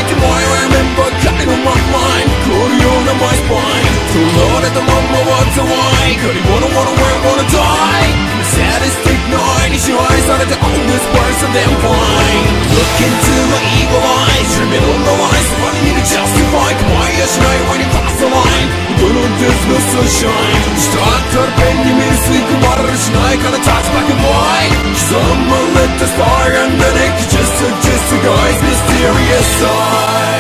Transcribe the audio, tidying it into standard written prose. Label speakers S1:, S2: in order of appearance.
S1: て燃えはやめんばかりのマッライン凍るようなマイスパイン取られたまんまはたわい借り物 wanna die Sadistic night に支配されて on this person damn fine Look into my evil eyes Dreaming on the lies Somebody need to justify 構いやしない when you pass the line Even on this no sunshine したったらペンに水吸い込まれるしないから touch back and boy刻まれた star and then it just a disguise mysterious side